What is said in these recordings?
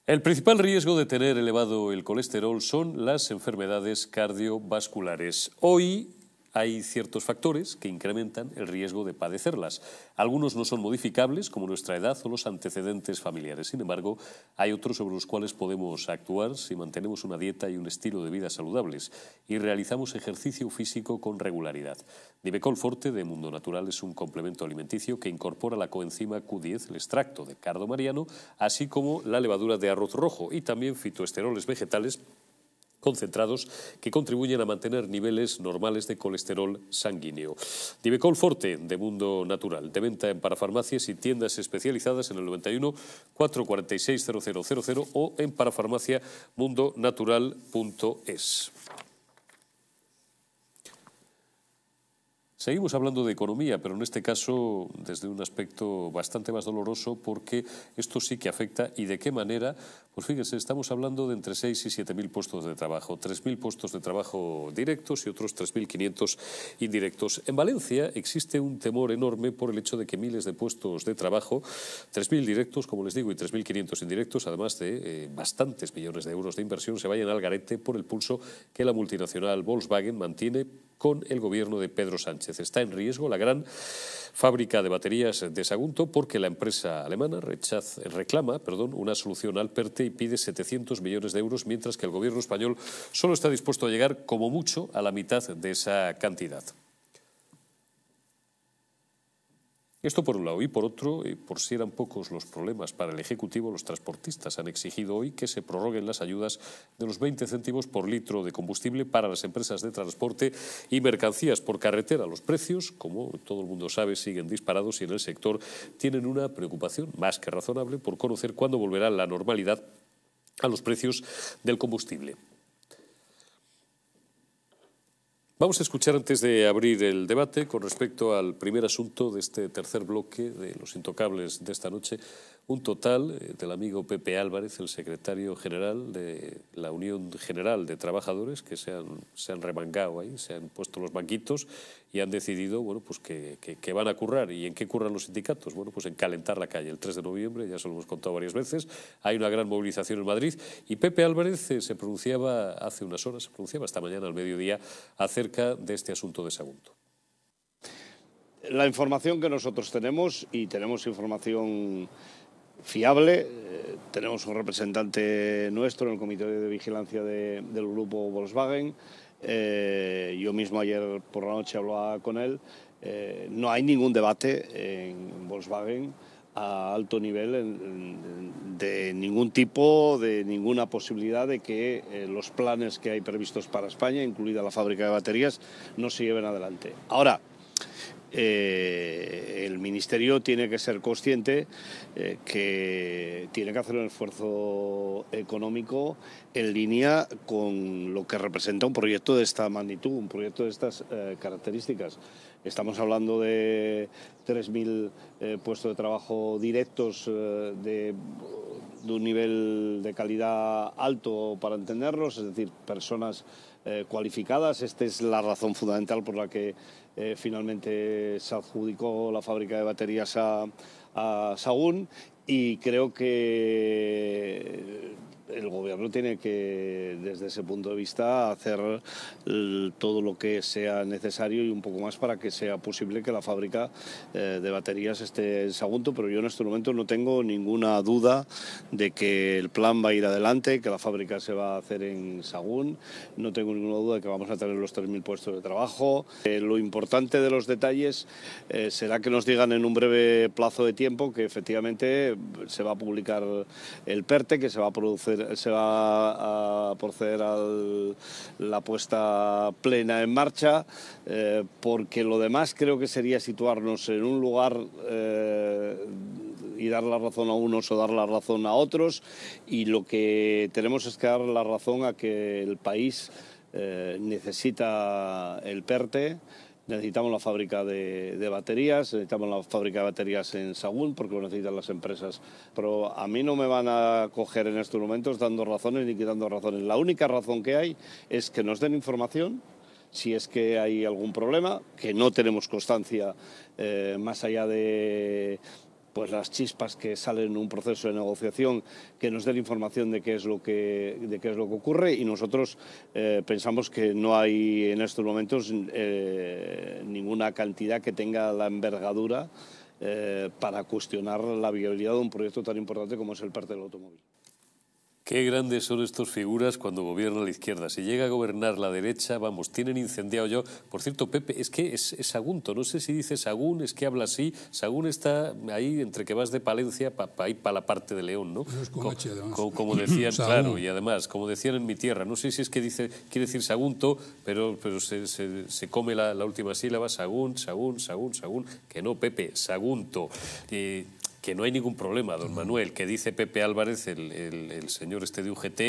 El principal riesgo de tener elevado el colesterol son las enfermedades cardiovasculares. Hoy hay ciertos factores que incrementan el riesgo de padecerlas. Algunos no son modificables, como nuestra edad o los antecedentes familiares. Sin embargo, hay otros sobre los cuales podemos actuar si mantenemos una dieta y un estilo de vida saludables y realizamos ejercicio físico con regularidad. Nivecol Forte de Mundo Natural es un complemento alimenticio que incorpora la coenzima Q10, el extracto de cardo mariano, así como la levadura de arroz rojo y también fitoesteroles vegetales concentrados que contribuyen a mantener niveles normales de colesterol sanguíneo. Nivecol Forte de Mundo Natural, de venta en parafarmacias y tiendas especializadas en el 91 446 0000 o en parafarmaciamundonatural.es. Seguimos hablando de economía, pero en este caso desde un aspecto bastante más doloroso, porque esto sí que afecta. ¿Y de qué manera? Pues fíjense, estamos hablando de entre 6 y 7.000 puestos de trabajo, 3.000 puestos de trabajo directos y otros 3.500 indirectos. En Valencia existe un temor enorme por el hecho de que miles de puestos de trabajo, 3.000 directos, como les digo, y 3.500 indirectos, además de bastantes millones de euros de inversión, se vayan al garete por el pulso que la multinacional Volkswagen mantiene con el gobierno de Pedro Sánchez. Está en riesgo la gran fábrica de baterías de Sagunto porque la empresa alemana reclama una solución al PERTE y pide 700 millones de euros, mientras que el gobierno español solo está dispuesto a llegar como mucho a la mitad de esa cantidad. Esto por un lado. Y por otro, por si eran pocos los problemas para el Ejecutivo, los transportistas han exigido hoy que se prorroguen las ayudas de los 20 céntimos por litro de combustible para las empresas de transporte y mercancías por carretera. Los precios, como todo el mundo sabe, siguen disparados y en el sector tienen una preocupación más que razonable por conocer cuándo volverá la normalidad a los precios del combustible. Vamos a escuchar, antes de abrir el debate, con respecto al primer asunto de este tercer bloque de los intocables de esta noche, un total del amigo Pepe Álvarez, el secretario general de la Unión General de Trabajadores, que se han remangado ahí, se han puesto los banquitos y han decidido pues que van a currar. ¿Y en qué curran los sindicatos? Bueno, pues en calentar la calle. El 3 de noviembre, ya se lo hemos contado varias veces, hay una gran movilización en Madrid y Pepe Álvarez se pronunciaba hace unas horas, se pronunciaba esta mañana al mediodía acerca de este asunto de Sagunto. La información que nosotros tenemos, y tenemos información fiable, tenemos un representante nuestro en el Comité de Vigilancia del grupo Volkswagen, yo mismo ayer por la noche hablaba con él, no hay ningún debate en Volkswagen a alto nivel de ningún tipo, de ninguna posibilidad de que los planes que hay previstos para España, incluida la fábrica de baterías, no se lleven adelante. Ahora, el Ministerio tiene que ser consciente que tiene que hacer un esfuerzo económico en línea con lo que representa un proyecto de esta magnitud, un proyecto de estas características. Estamos hablando de 3.000 puestos de trabajo directos de un nivel de calidad alto para entenderlos, es decir, personas cualificadas. Esta es la razón fundamental por la que finalmente se adjudicó la fábrica de baterías a Sahagún, y creo que el gobierno tiene que, desde ese punto de vista, hacer todo lo que sea necesario y un poco más para que sea posible que la fábrica de baterías esté en Sagunto, pero yo en este momento no tengo ninguna duda de que el plan va a ir adelante, que la fábrica se va a hacer en Sahagún, no tengo ninguna duda de que vamos a tener los 3.000 puestos de trabajo. Lo importante de los detalles será que nos digan en un breve plazo de tiempo que efectivamente se va a publicar el PERTE, que se va a proceder a la puesta plena en marcha, porque lo demás creo que sería situarnos en un lugar y dar la razón a unos o dar la razón a otros, y lo que tenemos es que dar la razón a que el país necesita el PERTE. Necesitamos la fábrica de baterías, necesitamos la fábrica de baterías en Sahagún porque lo necesitan las empresas. Pero a mí no me van a coger en estos momentos dando razones ni quitando razones. La única razón que hay es que nos den información si es que hay algún problema, que no tenemos constancia más allá de pues las chispas que salen en un proceso de negociación, que nos den información de qué es lo que ocurre, y nosotros pensamos que no hay en estos momentos ninguna cantidad que tenga la envergadura para cuestionar la viabilidad de un proyecto tan importante como es el PERTE del automóvil. Qué grandes son estas figuras cuando gobierna la izquierda. Si llega a gobernar la derecha, vamos, tienen incendiado yo. Por cierto, Pepe, es que es Sagunto, no sé si dice Sagún, es que habla así. Sagún está ahí entre que vas de Palencia para ir para la parte de León, ¿no? Es con H, además. Como decían, claro, y además, como decían en mi tierra, no sé si es que quiere decir Sagunto, pero se come la última sílaba, Sagún, que no, Pepe, Sagunto. Que no hay ningún problema, don Manuel, que dice Pepe Álvarez, el señor este de UGT,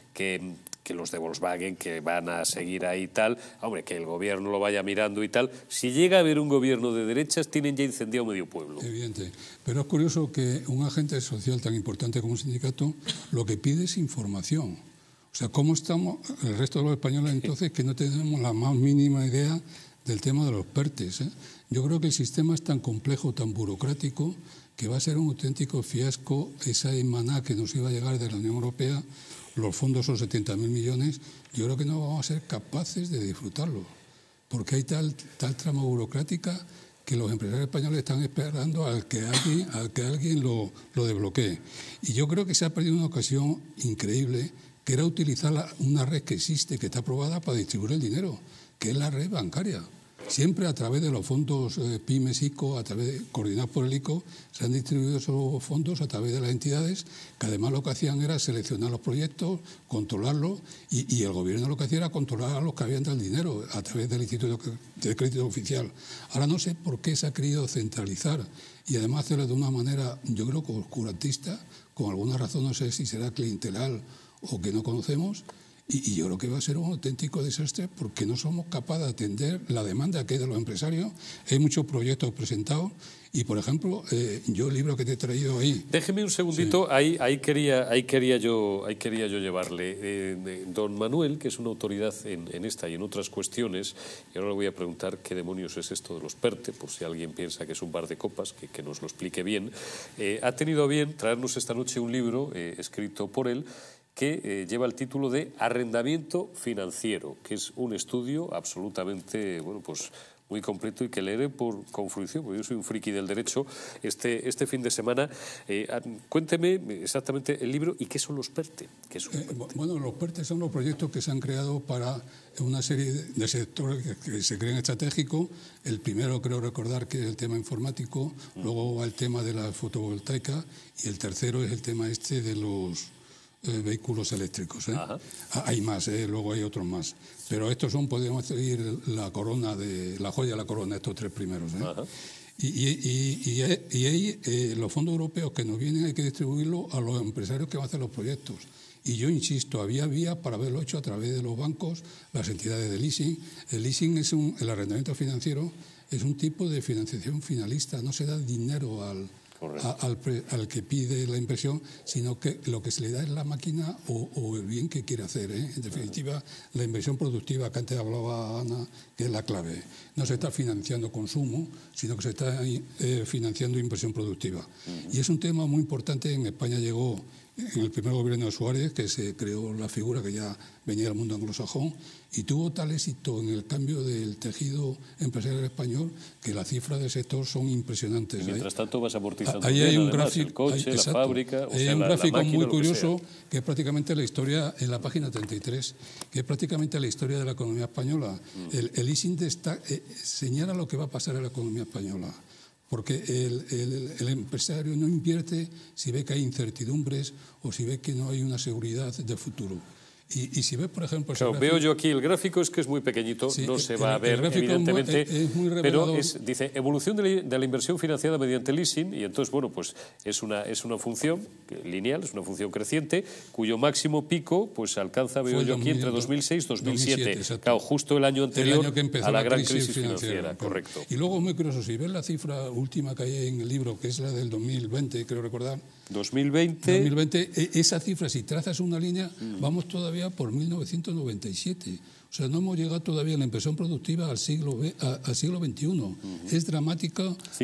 que los de Volkswagen que van a seguir ahí y tal, hombre, que el gobierno lo vaya mirando y tal. Si llega a haber un gobierno de derechas, tienen ya incendiado medio pueblo. Evidente. Pero es curioso que un agente social tan importante como un sindicato lo que pide es información. O sea, ¿cómo estamos el resto de los españoles entonces que no tenemos la más mínima idea del tema de los PERTEs? Yo creo que el sistema es tan complejo, tan burocrático, que va a ser un auténtico fiasco esa maná que nos iba a llegar de la Unión Europea. Los fondos son 70.000 millones. Yo creo que no vamos a ser capaces de disfrutarlo, porque hay tal trama burocrática que los empresarios españoles están esperando a que alguien lo desbloquee. Y yo creo que se ha perdido una ocasión increíble, que era utilizar una red que existe, que está aprobada para distribuir el dinero, que es la red bancaria. Siempre a través de los fondos PYMES, ICO, coordinados por el ICO, se han distribuido esos fondos a través de las entidades, que además lo que hacían era seleccionar los proyectos, controlarlos, y el gobierno lo que hacía era controlar a los que habían dado el dinero a través del Instituto de Crédito Oficial. Ahora no sé por qué se ha querido centralizar y además hacerlo de una manera, yo creo que oscurantista, con alguna razón, no sé si será clientelar o que no conocemos. Y yo creo que va a ser un auténtico desastre porque no somos capaces de atender la demanda que hay de los empresarios. Hay muchos proyectos presentados y, por ejemplo, yo el libro que te he traído ahí... Déjeme un segundito, sí. ahí quería yo llevarle. Don Manuel, que es una autoridad en esta y en otras cuestiones, y ahora le voy a preguntar qué demonios es esto de los PERTE, por si alguien piensa que es un bar de copas, que nos lo explique bien. Ha tenido a bien traernos esta noche un libro escrito por él, que lleva el título de Arrendamiento Financiero, que es un estudio absolutamente, bueno, pues muy completo y que leeré con fruición, porque yo soy un friki del derecho este fin de semana. Cuénteme exactamente el libro y qué son los PERTE. Bueno, los PERTE son los proyectos que se han creado para una serie de sectores que se creen estratégicos. El primero, creo recordar, que es el tema informático, luego va el tema de la fotovoltaica y el tercero es el tema de los vehículos eléctricos. Hay más, luego hay otros más. Pero estos son, podemos decir, la joya de la corona, estos tres primeros. Y ahí los fondos europeos que nos vienen hay que distribuirlos a los empresarios que van a hacer los proyectos. Y yo insisto, había vías para haberlo hecho a través de los bancos, las entidades de leasing. El leasing el arrendamiento financiero es un tipo de financiación finalista, no se da dinero al que pide la inversión, sino que lo que se le da es la máquina o el bien que quiere hacer. En definitiva, la inversión productiva que antes hablaba Ana, que es la clave. No se está financiando consumo, sino que se está financiando inversión productiva. Y es un tema muy importante. En España llegó en el primer gobierno de Suárez, que se creó la figura que ya venía del mundo anglosajón, y tuvo tal éxito en el cambio del tejido empresarial español que las cifras del sector son impresionantes. Y mientras tanto vas amortizando ahí hay un gráfico, el coche, la fábrica, hay un gráfico muy curioso que es prácticamente la historia, en la página 33, que es prácticamente la historia de la economía española. El leasing señala lo que va a pasar en la economía española. Porque el empresario no invierte si ve que hay incertidumbres o si ve que no hay una seguridad de futuro. Y si ves, por ejemplo... Claro, veo yo aquí el gráfico, es que es muy pequeñito, sí, no se va a ver, evidentemente, es muy pero dice, evolución de la inversión financiada mediante leasing, y entonces, bueno, pues es una función lineal, es una función creciente, cuyo máximo pico pues alcanza, veo yo aquí, entre 2006 y 2007. Claro, justo el año anterior a la gran crisis financiera. Correcto. Y luego, muy curioso, si ves la cifra última que hay en el libro, que es la del 2020, creo recordar... 2020, esa cifra, si trazas una línea, vamos todavía todavía por 1997. O sea, no hemos llegado todavía en la inversión productiva al siglo XXI. Es dramática.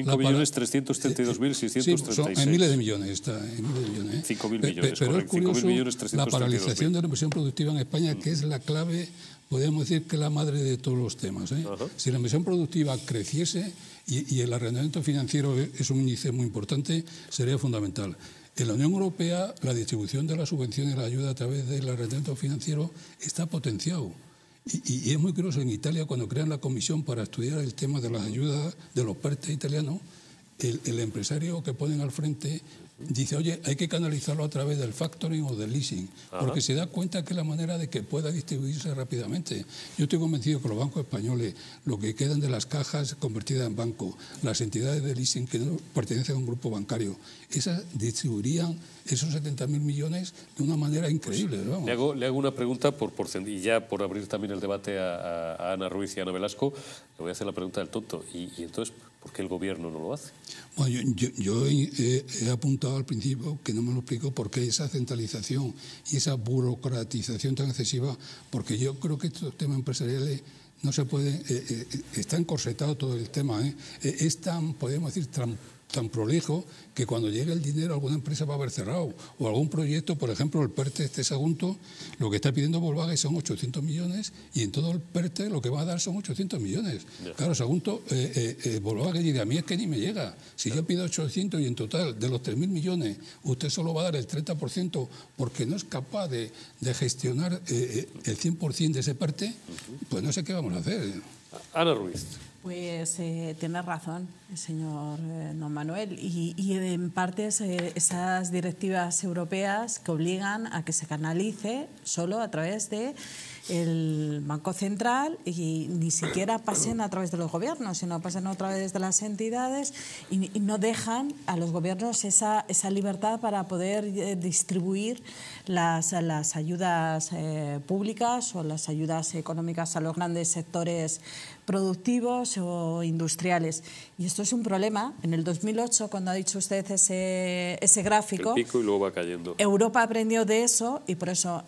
5.332.636. Sí, son en miles de millones. Está en miles de millones. 5.000 millones, pero correcto. es curioso 5.332.000. la paralización de la inversión productiva en España, que es la clave, podríamos decir que es la madre de todos los temas. Si la inversión productiva creciese y el arrendamiento financiero es un índice muy importante, sería fundamental. En la Unión Europea, la distribución de las subvenciones y la ayuda a través del arrendamiento financiero está potenciado. Y es muy curioso, en Italia, cuando crean la comisión para estudiar el tema de las ayudas de los PERTE italianos, el empresario que ponen al frente dice, oye, hay que canalizarlo a través del factoring o del leasing, porque se da cuenta que es la manera de que pueda distribuirse rápidamente. Yo estoy convencido que los bancos españoles, lo que quedan de las cajas convertidas en banco, las entidades de leasing que no pertenecen a un grupo bancario, esas distribuirían esos 70.000 millones de una manera increíble. Pues, vamos. le hago una pregunta, y ya por abrir también el debate a Ana Ruiz y a Ana Velasco, le voy a hacer la pregunta del tonto. Y entonces, ¿por qué el gobierno no lo hace? Bueno, yo he apuntado al principio, que no me lo explico, por qué esa centralización y esa burocratización tan excesiva, porque yo creo que estos temas empresariales no se pueden, está encorsetado todo el tema, es tan, podemos decir, tan prolijo que cuando llegue el dinero alguna empresa va a haber cerrado, o algún proyecto, por ejemplo el PERTE este Sagunto, lo que está pidiendo Volkswagen son 800 millones y en todo el PERTE lo que va a dar son 800 millones. Claro, Sagunto, Volkswagen dice, a mí es que ni me llega, si yo pido 800 y en total de los 3.000 millones usted solo va a dar el 30% porque no es capaz de gestionar el 100% de ese PERTE, pues no sé qué vamos a hacer. Ana Ruiz. Pues tiene razón el señor don Manuel y en parte esas directivas europeas que obligan a que se canalice solo a través de el Banco Central y ni siquiera pasen a través de los gobiernos, sino pasen a través de las entidades y no dejan a los gobiernos esa libertad para poder distribuir las ayudas públicas o las ayudas económicas a los grandes sectores productivos o industriales. Y esto es un problema. En el 2008, cuando ha dicho usted ese gráfico, el pico y luego va cayendo. Europa aprendió de eso y por eso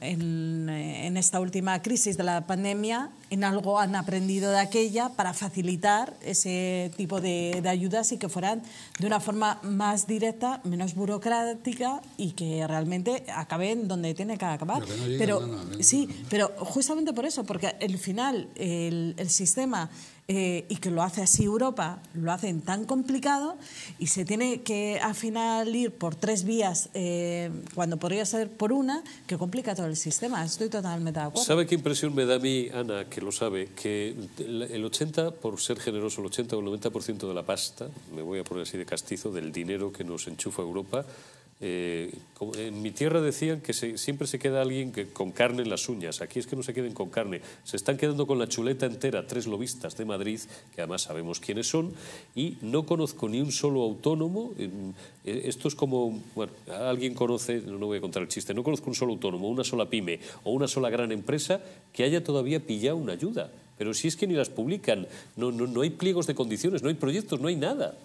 en esta última crisis de la pandemia en algo han aprendido de aquella para facilitar ese tipo de ayudas y que fueran de una forma más directa, menos burocrática y que realmente acaben donde tiene que acabar. Sí, pero justamente por eso, porque al final el sistema y que lo hace así Europa, lo hacen tan complicado y se tiene que al final ir por 3 vías cuando podría ser por una, que complica todo el sistema. Estoy totalmente de acuerdo. ¿Sabe qué impresión me da a mí, Ana, que lo sabe? Que el 80, por ser generoso, el 80 o el 90% de la pasta, me voy a poner así de castizo, del dinero que nos enchufa Europa, en mi tierra decían que siempre se queda alguien con carne en las uñas. Aquí es que no se queden con carne, se están quedando con la chuleta entera 3 lobistas de Madrid, que además sabemos quiénes son, y no conozco ni un solo autónomo. Esto es como, bueno, alguien conoce, no voy a contar el chiste, no conozco un solo autónomo, una sola pyme o una sola gran empresa que haya todavía pillado una ayuda. Pero si es que ni las publican, no hay pliegos de condiciones, no hay proyectos, no hay nada.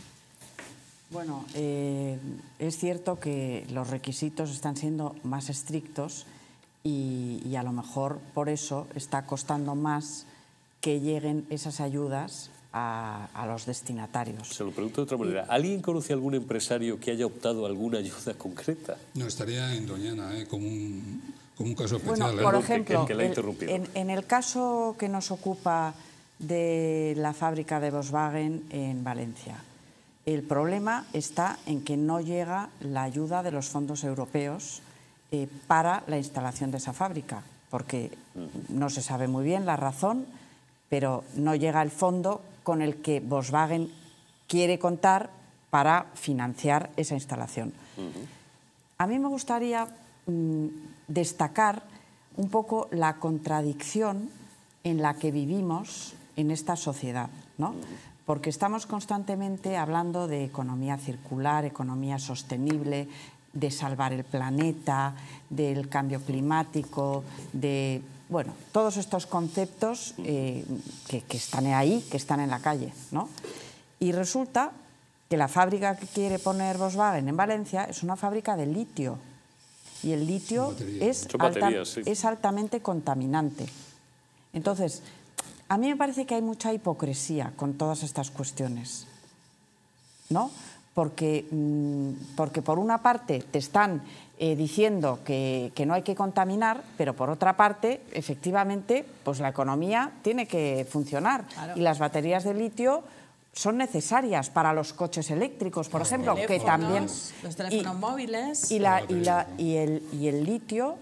Bueno, es cierto que los requisitos están siendo más estrictos y a lo mejor por eso está costando más que lleguen esas ayudas a los destinatarios. Se lo pregunto de otra manera. ¿Alguien conoce algún empresario que haya optado a alguna ayuda concreta? No, estaría en Doñana, como un caso especial. Bueno, por ejemplo, que la ha interrumpido. En el caso que nos ocupa de la fábrica de Volkswagen en Valencia, el problema está en que no llega la ayuda de los fondos europeos para la instalación de esa fábrica, porque no se sabe muy bien la razón, pero no llega el fondo con el que Volkswagen quiere contar para financiar esa instalación. A mí me gustaría destacar un poco la contradicción en la que vivimos en esta sociedad, ¿no? Porque estamos constantemente hablando de economía circular, economía sostenible, de salvar el planeta, del cambio climático, de, bueno, todos estos conceptos que están ahí, que están en la calle, ¿no? Y resulta que la fábrica que quiere poner Volkswagen en Valencia es una fábrica de litio. y el litio es altamente contaminante. Entonces, a mí me parece que hay mucha hipocresía con todas estas cuestiones, ¿no? Porque por una parte te están diciendo que no hay que contaminar, pero por otra parte, efectivamente, pues la economía tiene que funcionar. Claro. Y las baterías de litio son necesarias para los coches eléctricos, por ejemplo, que también... Los teléfonos móviles... Y el litio...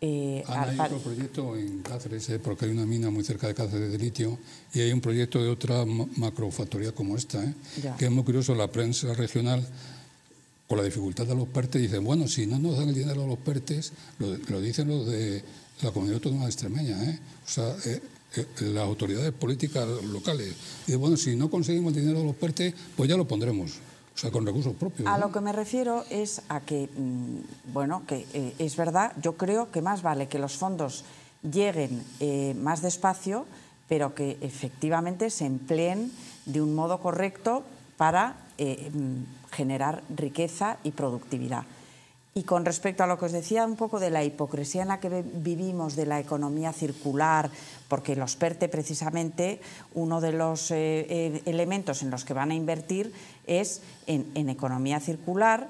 hay otro proyecto en Cáceres, porque hay una mina muy cerca de Cáceres de litio, y hay un proyecto de otra macrofactoría como esta, que es muy curioso. La prensa regional, con la dificultad de los PERTE, dicen, bueno, si no nos dan el dinero a los PERTES, lo dicen los de la Comunidad Autónoma de Extremeña, o sea, las autoridades políticas locales. Y bueno, si no conseguimos el dinero a los PERTE, pues ya lo pondremos. O sea, con recursos propios. A lo que me refiero es a que, bueno, que es verdad, yo creo que más vale que los fondos lleguen más despacio, pero que efectivamente se empleen de un modo correcto para generar riqueza y productividad. Y con respecto a lo que os decía un poco de la hipocresía en la que vivimos, de la economía circular, porque los PERTE precisamente uno de los elementos en los que van a invertir es en economía circular,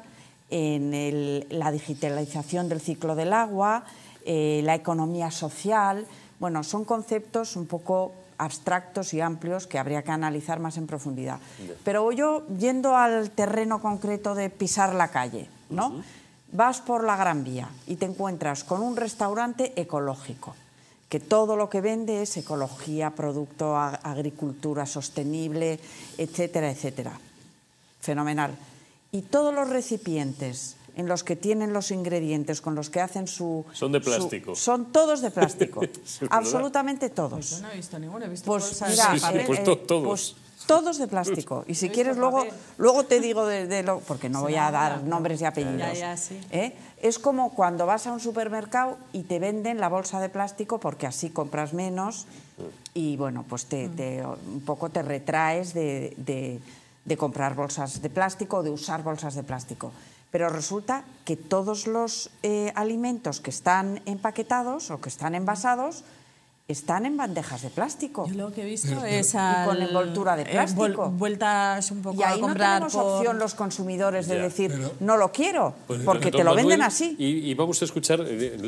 en la digitalización del ciclo del agua, la economía social. Bueno, son conceptos un poco abstractos y amplios que habría que analizar más en profundidad. Pero yo, yendo al terreno concreto de pisar la calle, ¿no? Vas por la Gran Vía y te encuentras con un restaurante ecológico, que todo lo que vende es ecología, producto, agricultura sostenible, etcétera, etcétera. Fenomenal. Y todos los recipientes en los que tienen los ingredientes con los que hacen su... Son de plástico. Son todos de plástico. Absolutamente todos. Pues yo no he visto ninguno, he visto pues bolsas mira, de papel. Todos. Pues todos de plástico. Y si quieres luego te digo de lo... Porque no voy a dar nombres y apellidos. Sí. Es como cuando vas a un supermercado y te venden la bolsa de plástico porque así compras menos y bueno, pues un poco te retraes de comprar bolsas de plástico o de usar bolsas de plástico. Pero resulta que todos los alimentos que están empaquetados o que están envasados están en bandejas de plástico. Yo lo que he visto es y con envoltura de plástico. Vueltas un poco y ahí a comprar no tenemos opción los consumidores de decir, no lo quiero, pues, porque te lo venden así. Y vamos a escuchar...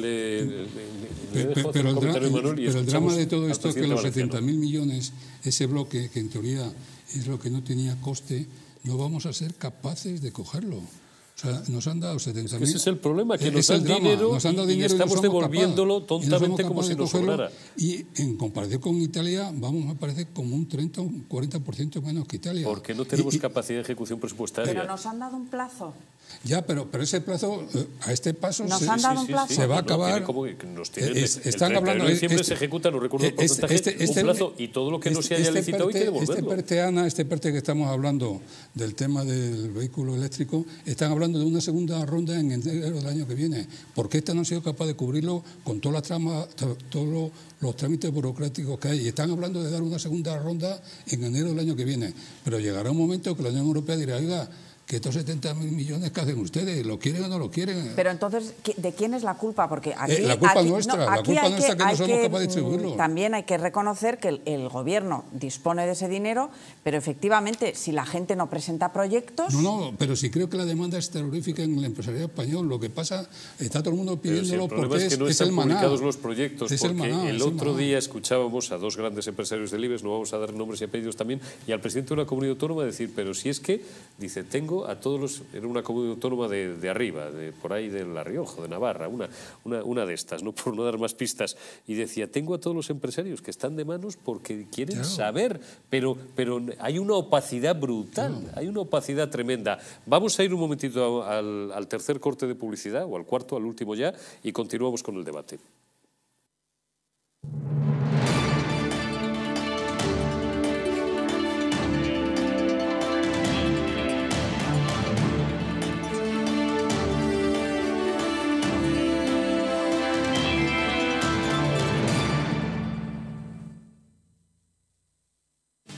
Pero el drama de todo esto es que los 70.000 millones, ese bloque que en teoría es lo que no tenía coste, no vamos a ser capaces de cogerlo. O sea, nos han dado 70.000... Ese es el problema, que nos dan dinero y estamos devolviéndolo tontamente como si nos sobrara. Y en comparación con Italia, vamos a parecer como un 30 o un 40% menos que Italia. Porque no tenemos capacidad de ejecución presupuestaria. Pero nos han dado un plazo. Ya, pero ese plazo, a este paso, nos han dado un plazo. Se va a acabar. Están hablando de diciembre se ejecuta, no recuerdo el porcentaje, un plazo, y todo lo que no se haya licitado hay que devolverlo. Este PERTE que estamos hablando del tema del vehículo eléctrico, están hablando de una segunda ronda en enero del año que viene. ¿Por qué no han sido capaces de cubrirlo con todas las tramas, todos los trámites burocráticos que hay? Y están hablando de dar una segunda ronda en enero del año que viene. Pero llegará un momento que la Unión Europea dirá, oiga, que estos 70.000 millones que hacen ustedes, ¿lo quieren o no lo quieren? Pero entonces, ¿de quién es la culpa? Porque aquí, la culpa nuestra, que no somos capaces de distribuirlo. También hay que reconocer que el gobierno dispone de ese dinero, pero efectivamente, si la gente no presenta proyectos... No, pero sí creo que la demanda es terrorífica en el empresariado español. Lo que pasa, está todo el mundo pidiéndolo porque es que no están publicados los proyectos, porque el otro día escuchábamos a dos grandes empresarios del IBEX, no vamos a dar nombres y apellidos también, y al presidente de una comunidad autónoma decir, pero si es que, dice, tengo a todos los... Era una comunidad autónoma de arriba, por ahí de La Rioja, de Navarra, una de estas, no por no dar más pistas, y decía, tengo a todos los empresarios que están de manos porque quieren saber, pero hay una opacidad brutal, hay una opacidad tremenda. Vamos a ir un momentito al tercer corte de publicidad, o al cuarto, al último ya, y continuamos con el debate.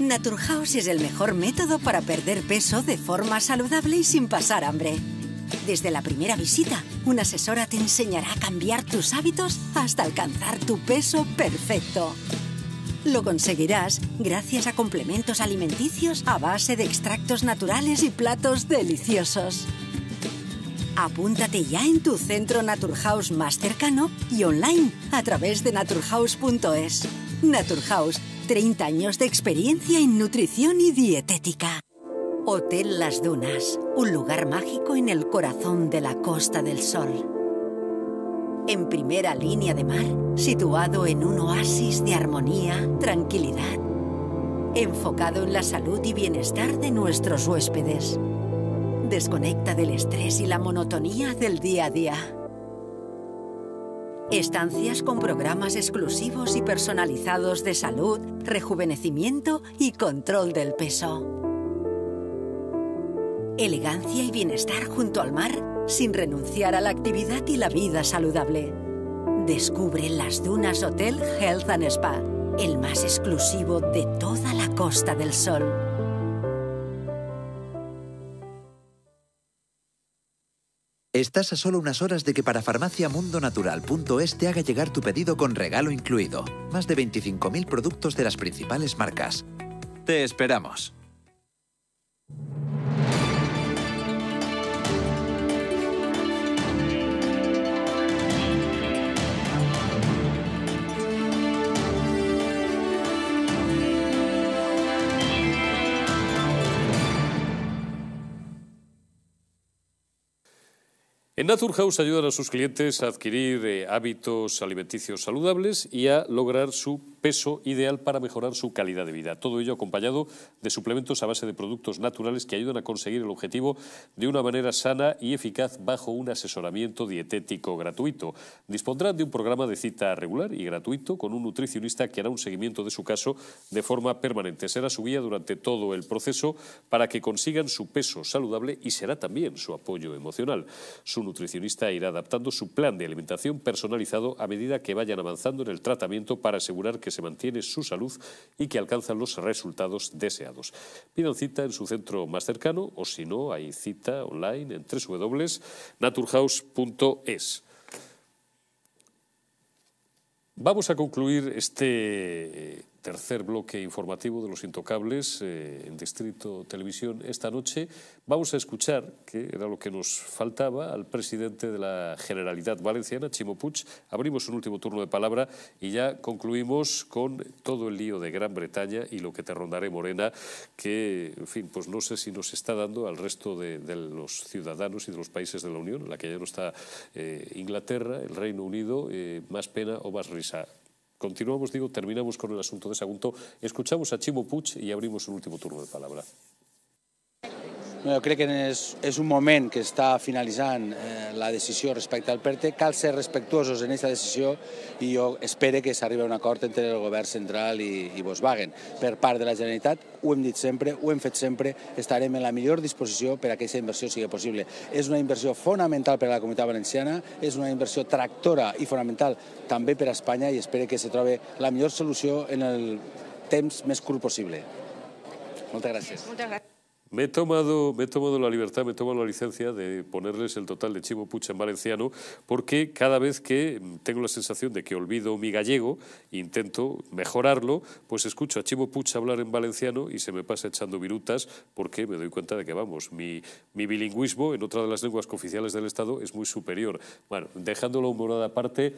Naturhaus es el mejor método para perder peso de forma saludable y sin pasar hambre. desde la primera visita, una asesora te enseñará a cambiar tus hábitos hasta alcanzar tu peso perfecto. Lo conseguirás gracias a complementos alimenticios a base de extractos naturales y platos deliciosos. Apúntate ya en tu centro Naturhaus más cercano y online a través de naturhaus.es. Naturhaus, 30 años de experiencia en nutrición y dietética. Hotel Las Dunas, un lugar mágico en el corazón de la Costa del Sol. En primera línea de mar, situado en un oasis de armonía, tranquilidad, enfocado en la salud y bienestar de nuestros huéspedes. Desconecta del estrés y la monotonía del día a día. Estancias con programas exclusivos y personalizados de salud, rejuvenecimiento y control del peso. Elegancia y bienestar junto al mar, sin renunciar a la actividad y la vida saludable. Descubre Las Dunas Hotel Health and Spa, el más exclusivo de toda la Costa del Sol. Estás a solo unas horas de que parafarmaciamundonatural.es te haga llegar tu pedido con regalo incluido. Más de 25.000 productos de las principales marcas. Te esperamos. En Naturhaus ayudan a sus clientes a adquirir hábitos alimenticios saludables y a lograr su peso ideal para mejorar su calidad de vida. Todo ello acompañado de suplementos a base de productos naturales que ayudan a conseguir el objetivo de una manera sana y eficaz bajo un asesoramiento dietético gratuito. Dispondrán de un programa de cita regular y gratuito con un nutricionista que hará un seguimiento de su caso de forma permanente. Será su guía durante todo el proceso para que consigan su peso saludable y será también su apoyo emocional. Su nutricionista irá adaptando su plan de alimentación personalizado a medida que vayan avanzando en el tratamiento para asegurar que se mantiene su salud y que alcanzan los resultados deseados. Pidan cita en su centro más cercano o si no, hay cita online en www.naturhaus.es. Vamos a concluir este tercer bloque informativo de Los Intocables en Distrito Televisión esta noche. Vamos a escuchar, que era lo que nos faltaba, al presidente de la Generalitat Valenciana, Ximo Puig. Abrimos un último turno de palabra y ya concluimos con todo el lío de Gran Bretaña y lo que te rondaré, Morena, que, en fin, pues no sé si nos está dando al resto de los ciudadanos y de los países de la Unión, en la que ya no está Inglaterra, el Reino Unido, más pena o más risa. Continuamos, terminamos con el asunto de Sagunto. Escuchamos a Ximo Puig i abrimos un últim turno de palabra. Jo crec que és un moment que està finalitzant la decisió respecte al PERTE. Cal ser respectuosos en aquesta decisió i jo espero que s'arribi a un acord entre el govern central i Volkswagen. Per part de la Generalitat, ho hem dit sempre, ho hem fet sempre, estarem en la millor disposició per a que aquesta inversió sigui possible. És una inversió fonamental per a la Comunitat Valenciana, és una inversió tractora i fonamental també per a Espanya i espero que se trobi la millor solució en el temps més curt possible. Moltes gràcies. Me he tomado la libertad, me he tomado la licencia de ponerles el total de Ximo Puig en valenciano porque cada vez que tengo la sensación de que olvido mi gallego, intento mejorarlo, pues escucho a Ximo Puig hablar en valenciano y se me pasa echando virutas porque me doy cuenta de que, vamos, mi bilingüismo en otra de las lenguas cooficiales del Estado es muy superior. Bueno, dejando la humorada aparte,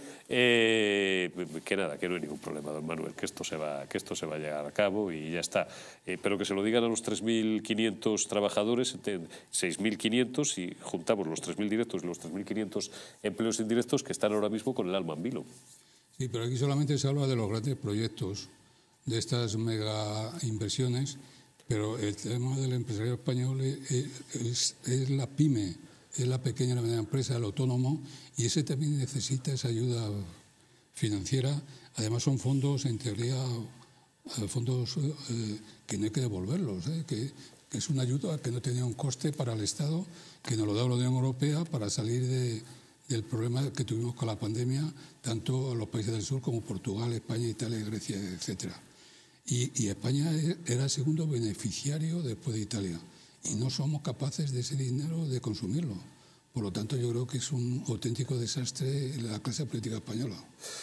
que nada, que no hay ningún problema, don Manuel, que esto se va a llevar a cabo y ya está. Pero que se lo digan a los 3.500 trabajadores, 6.500, y juntamos los 3.000 directos y los 3.500 empleos indirectos que están ahora mismo con el alma en vilo. Sí, pero aquí solamente se habla de los grandes proyectos, de estas mega inversiones, pero el tema del empresario español es la pyme, es la pequeña y la mediana empresa, el autónomo, y ese también necesita esa ayuda financiera. Además son fondos, en teoría, fondos que no hay que devolverlos, que es una ayuda que no tenía un coste para el Estado, que nos lo da la Unión Europea para salir del problema que tuvimos con la pandemia, tanto los países del sur como Portugal, España, Italia, Grecia, etc. Y España era el segundo beneficiario después de Italia. Y no somos capaces de ese dinero de consumirlo, Por lo tanto, yo creo que es un auténtico desastre la clase política española.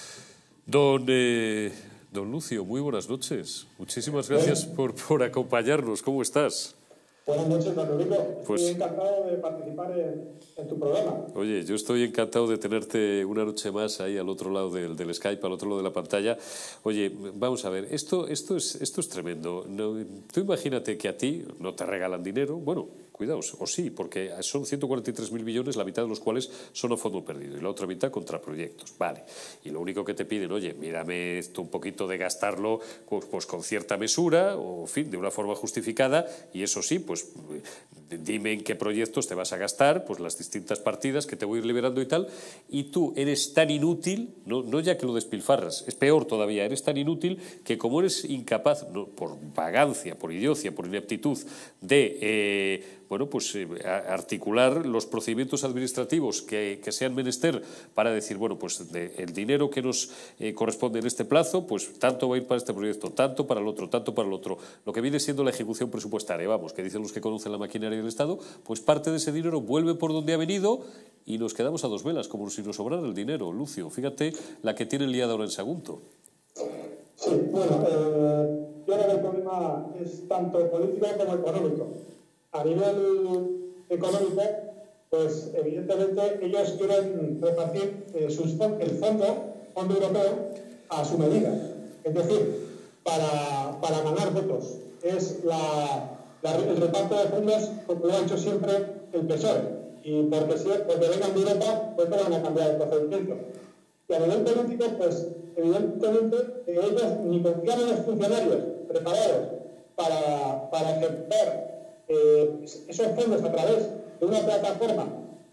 Don Lucio, muy buenas noches. Muchísimas gracias por acompañarnos. ¿Cómo estás? Buenas noches, don Eurico. Estoy encantado de participar en tu programa. Oye, yo estoy encantado de tenerte una noche más ahí al otro lado del Skype, al otro lado de la pantalla. Oye, vamos a ver, esto es tremendo. No, tú imagínate que a ti no te regalan dinero. Bueno, cuidaos, o sí, porque son 143.000 millones, la mitad de los cuales son a fondo perdido y la otra mitad contra proyectos. Vale. Y lo único que te piden, oye, mírame esto un poquito de gastarlo pues con cierta mesura o, en fin, de una forma justificada, y eso sí, pues dime en qué proyectos te vas a gastar, pues las distintas partidas que te voy a ir liberando y tal, y tú eres tan inútil, no ya que lo despilfarras, es peor todavía, eres tan inútil que como eres incapaz, por vagancia, por idiocia, por ineptitud, de articular los procedimientos administrativos que sean menester para decir, bueno, pues el dinero que nos corresponde en este plazo, pues tanto va a ir para este proyecto, tanto para el otro, tanto para el otro. Lo que viene siendo la ejecución presupuestaria, vamos, que dicen los que conocen la maquinaria del Estado, pues parte de ese dinero vuelve por donde ha venido y nos quedamos a dos velas, como si nos sobrara el dinero. Lucio, fíjate la que tiene liada ahora en Sagunto. Sí, bueno, yo creo que el problema es tanto político como económico. A nivel económico, pues evidentemente ellos quieren repartir el fondo europeo a su medida. Es decir, para ganar votos. Es el reparto de fondos como lo ha hecho siempre el PSOE. Y porque vengan de Europa, pues no van a cambiar el procedimiento. Y a nivel político, pues evidentemente ellos ni confían en los funcionarios preparados para ejecutar esos fondos a través de una plataforma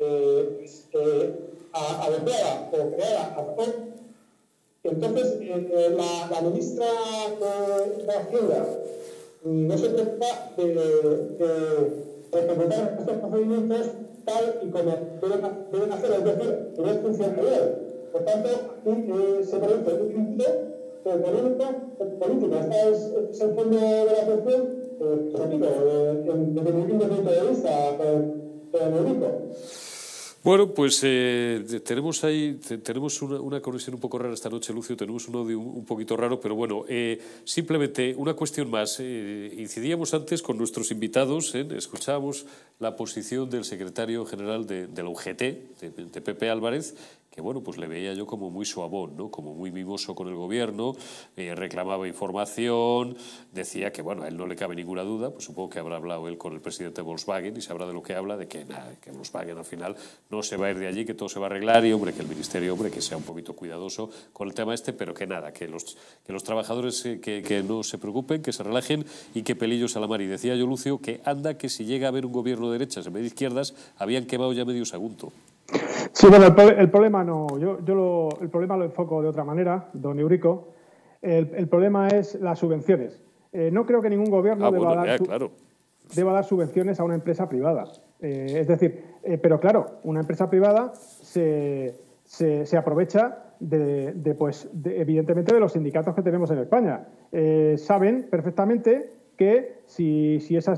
adecuada o creada a favor. Entonces, la ministra de Hacienda no se preocupa de ejecutar estos procedimientos tal y como deben hacer, es decir, que no es funcionarial. Por tanto, se produce un círculo político. Este es el fondo de la cuestión, desde mi punto de vista, Eurico. Bueno, pues tenemos una conexión un poco rara esta noche, Lucio, tenemos un audio un poquito raro, pero bueno, simplemente una cuestión más. Incidíamos antes con nuestros invitados, escuchábamos la posición del secretario general de la UGT, de Pepe Álvarez, que bueno, pues le veía yo como muy suavón, ¿no? Como muy mimoso con el gobierno, reclamaba información, decía que bueno, a él no le cabe ninguna duda, pues supongo que habrá hablado él con el presidente de Volkswagen y sabrá de lo que habla, de que nada, que Volkswagen al final no se va a ir de allí, que todo se va a arreglar y hombre, que el ministerio, hombre, que sea un poquito cuidadoso con el tema pero que nada, que los trabajadores que no se preocupen, que se relajen y que pelillos a la mar. Y decía yo, Lucio, que anda que si llega a haber un gobierno de derechas en vez de izquierdas, habían quemado ya medio Sagunto. Sí, bueno, el problema no, el problema lo enfoco de otra manera, don Eurico. El problema es las subvenciones. No creo que ningún gobierno deba dar subvenciones a una empresa privada. Es decir, pero claro, una empresa privada se aprovecha evidentemente de los sindicatos que tenemos en España. Saben perfectamente que si esa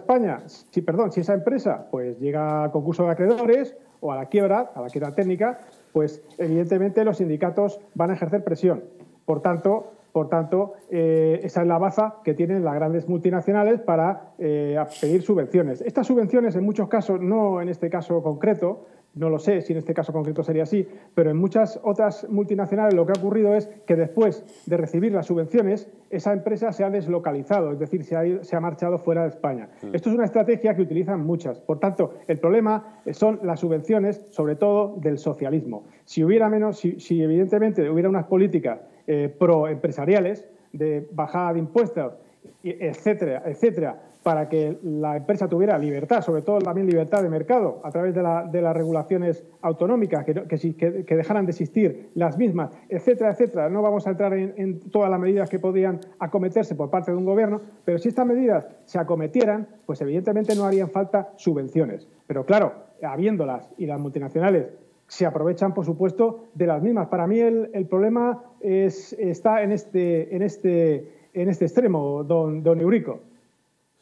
empresa pues llega a concurso de acreedores o a la quiebra técnica, pues evidentemente los sindicatos van a ejercer presión. Por tanto, esa es la baza que tienen las grandes multinacionales para pedir subvenciones. Estas subvenciones, en muchos casos, no en este caso concreto, no lo sé si en este caso concreto sería así, pero en muchas otras multinacionales lo que ha ocurrido es que después de recibir las subvenciones, esa empresa se ha deslocalizado, es decir, se ha marchado fuera de España. Esto es una estrategia que utilizan muchas. Por tanto, el problema son las subvenciones, sobre todo del socialismo. Si evidentemente hubiera unas políticas proempresariales de bajada de impuestos, etcétera, para que la empresa tuviera libertad, sobre todo también libertad de mercado, a través de las regulaciones autonómicas, que dejaran de existir las mismas, etcétera. No vamos a entrar en todas las medidas que podían acometerse por parte de un gobierno, pero si estas medidas se acometieran, pues evidentemente no harían falta subvenciones. Pero claro, habiéndolas y las multinacionales se aprovechan, por supuesto, de las mismas. Para mí el problema está en este extremo, don Eurico.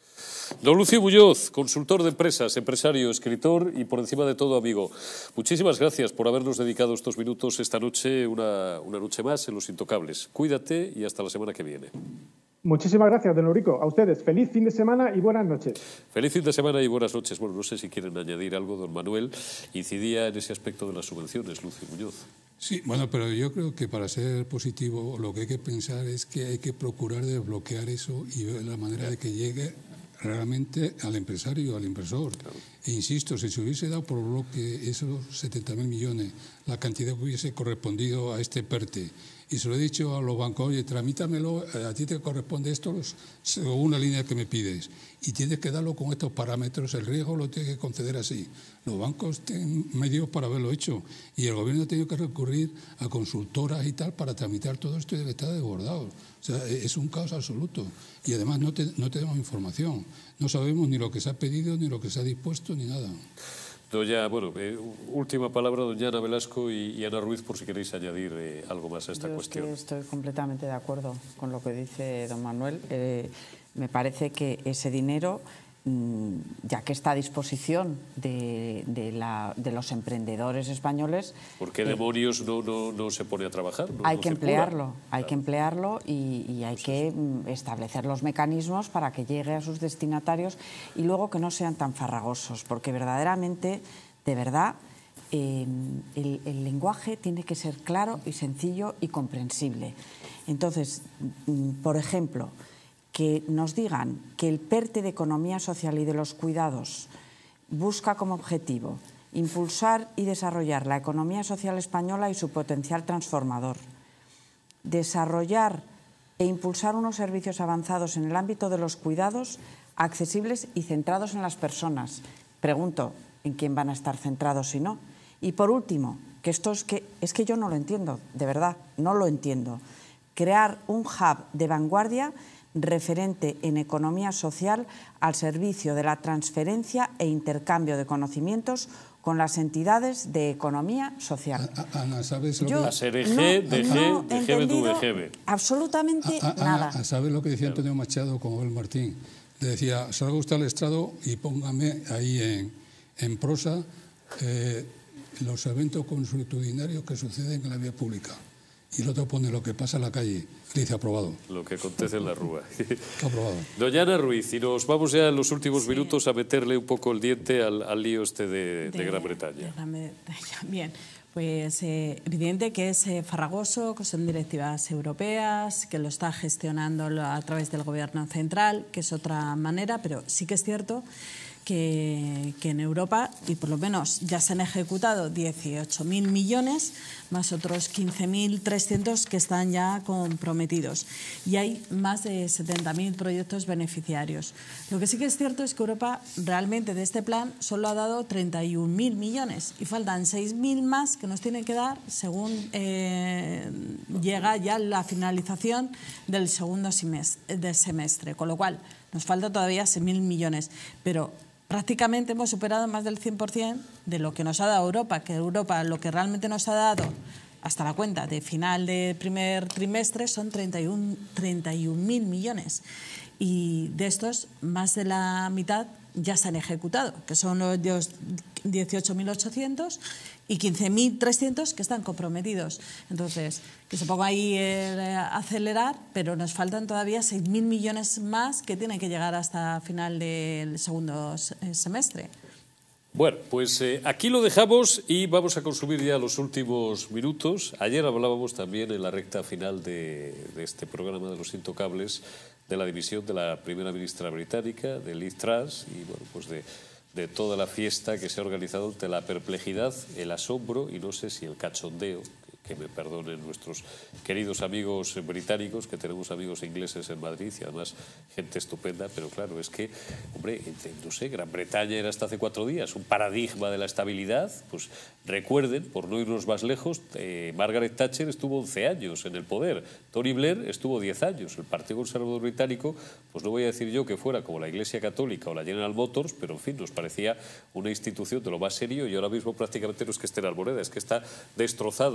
Don Lucio Muñoz, consultor de empresas, empresario, escritor y por encima de todo amigo. Muchísimas gracias por habernos dedicado estos minutos esta noche, una noche más en Los Intocables. Cuídate y hasta la semana que viene. Muchísimas gracias, don Eurico. A ustedes, feliz fin de semana y buenas noches. Feliz fin de semana y buenas noches. Bueno, no sé si quieren añadir algo, don Manuel. Incidía en ese aspecto de las subvenciones, Lucio Muñoz. Sí, bueno, pero yo creo que para ser positivo lo que hay que pensar es que hay que procurar desbloquear eso y ver la manera de que llegue realmente al empresario, al inversor. Claro. E insisto, si se hubiese dado por bloque esos 70.000 millones, la cantidad que hubiese correspondido a este PERTE, y se lo he dicho a los bancos, oye, tramítamelo, a ti te corresponde esto según una línea que me pides, y tienes que darlo con estos parámetros, el riesgo lo tienes que conceder así. Los bancos tienen medios para haberlo hecho, y el gobierno ha tenido que recurrir a consultoras y tal para tramitar todo esto y debe estar desbordado. O sea, es un caos absoluto. Y además no tenemos información. No sabemos ni lo que se ha pedido, ni lo que se ha dispuesto, ni nada. Última palabra, doña Ana Velasco y Ana Ruiz, por si queréis añadir algo más a esta cuestión. Yo estoy completamente de acuerdo con lo que dice don Manuel. Me parece que ese dinero, ya que está a disposición de los emprendedores españoles... ¿Por qué demonios no se pone a trabajar? Hay que emplearlo y hay que establecer los mecanismos para que llegue a sus destinatarios y luego que no sean tan farragosos, porque verdaderamente, de verdad, el lenguaje tiene que ser claro y sencillo y comprensible. Entonces, por ejemplo, que nos digan que el PERTE de Economía Social y de los Cuidados busca como objetivo impulsar y desarrollar la economía social española y su potencial transformador, desarrollar e impulsar unos servicios avanzados en el ámbito de los cuidados accesibles y centrados en las personas. Pregunto, ¿en quién van a estar centrados si no? Y por último, que esto es que yo no lo entiendo, de verdad, no lo entiendo. Crear un hub de vanguardia referente en economía social al servicio de la transferencia e intercambio de conocimientos con las entidades de economía social. Ana, ¿sabes lo que...? La SRG, DG, absolutamente nada. ¿Sabes lo que decía Antonio Machado con Abel Martín? Le decía, salga usted al estrado y póngame ahí en prosa los eventos consuetudinarios que suceden en la vía pública. Y el otro pone lo que pasa en la calle. Le dice aprobado. Lo que acontece en la rúa. Aprobado. Doña Ana Ruiz, y nos vamos ya en los últimos minutos a meterle un poco el diente al lío este de Gran Bretaña. Bien, pues evidente que es farragoso, que son directivas europeas, que lo está gestionando a través del gobierno central, que es otra manera, pero sí que es cierto que en Europa, y por lo menos ya se han ejecutado 18.000 millones, más otros 15.300 que están ya comprometidos. Y hay más de 70.000 proyectos beneficiarios. Lo que sí que es cierto es que Europa realmente de este plan solo ha dado 31.000 millones y faltan 6.000 más que nos tienen que dar según llega ya la finalización del segundo semestre. Con lo cual, nos falta todavía 6.000 millones. Pero prácticamente hemos superado más del 100% de lo que nos ha dado Europa, que Europa lo que realmente nos ha dado hasta la cuenta de final de primer trimestre son 31.000 millones. Y de estos, más de la mitad ya se han ejecutado, que son los 18.800 y 15.300 que están comprometidos. Entonces, que se ponga ahí a acelerar, pero nos faltan todavía 6.000 millones más que tienen que llegar hasta final del segundo semestre. Bueno, pues aquí lo dejamos y vamos a consumir ya los últimos minutos. Ayer hablábamos también en la recta final de este programa de Los Intocables de la dimisión de la primera ministra británica, de Liz Truss, y bueno, pues de toda la fiesta que se ha organizado ante la perplejidad, el asombro y no sé si el cachondeo, que me perdonen nuestros queridos amigos británicos, que tenemos amigos ingleses en Madrid y además gente estupenda, pero claro, es que, hombre, no sé, Gran Bretaña era hasta hace 4 días un paradigma de la estabilidad. Pues recuerden, por no irnos más lejos, Margaret Thatcher estuvo 11 años en el poder, Tony Blair estuvo 10 años. El Partido Conservador Británico, pues no voy a decir yo que fuera como la Iglesia Católica o la General Motors, pero en fin, nos parecía una institución de lo más serio y ahora mismo prácticamente no es que esté en Alboreda, es que está destrozado. Hay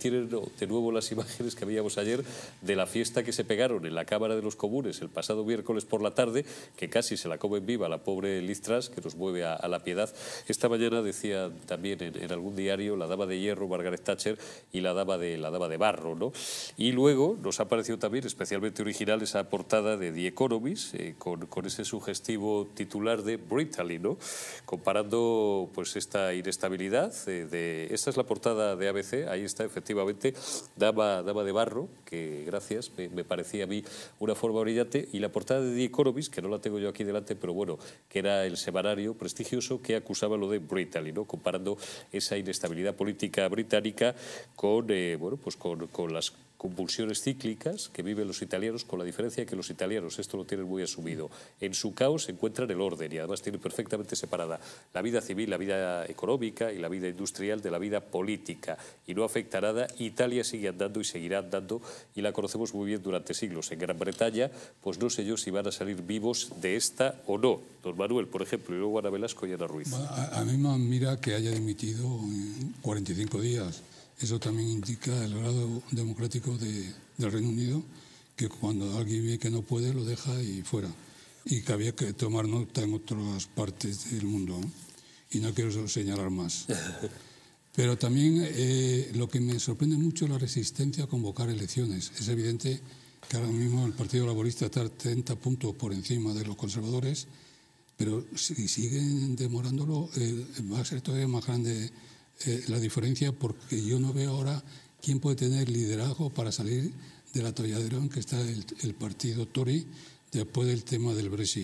tienen de nuevo las imágenes que veíamos ayer de la fiesta que se pegaron en la Cámara de los Comunes el pasado miércoles por la tarde, que casi se la comen viva la pobre Liz Truss, que nos mueve a la piedad. Esta mañana decía también en algún diario la dama de hierro, Margaret Thatcher, y la dama de barro, ¿no? Y luego nos ha parecido también especialmente original esa portada de The Economist, con ese sugestivo titular de Brittany, ¿no? Comparando pues esta inestabilidad. Esta es la portada de ABC, ahí está efectivamente dama de barro, que gracias, me parecía a mí una forma brillante, y la portada de The Economist, que no la tengo yo aquí delante, pero bueno, que era el semanario prestigioso que acusaba lo de Brittany, ¿no? Comparando esa inestabilidad política británica con, bueno, pues con las convulsiones cíclicas que viven los italianos, con la diferencia que los italianos, esto lo tienen muy asumido, en su caos encuentran el orden y además tienen perfectamente separada la vida civil, la vida económica y la vida industrial de la vida política, y no afecta nada. Italia sigue andando y seguirá andando, y la conocemos muy bien durante siglos. En Gran Bretaña, pues no sé yo si van a salir vivos de esta o no. Don Manuel, por ejemplo, y luego Ana Velasco y Ana Ruiz. A mí me admira que haya dimitido en 45 días. Eso también indica el grado democrático del Reino Unido, que cuando alguien ve que no puede, lo deja y fuera. Y que había que tomar nota en otras partes del mundo, ¿no? Y no quiero señalar más. Pero también lo que me sorprende mucho es la resistencia a convocar elecciones. Es evidente que ahora mismo el Partido Laborista está 30 puntos por encima de los conservadores, pero si siguen demorándolo, va a ser todavía más grande la diferencia, porque yo no veo ahora quién puede tener liderazgo para salir del atolladero en que está el partido Tory después del tema del Brexit.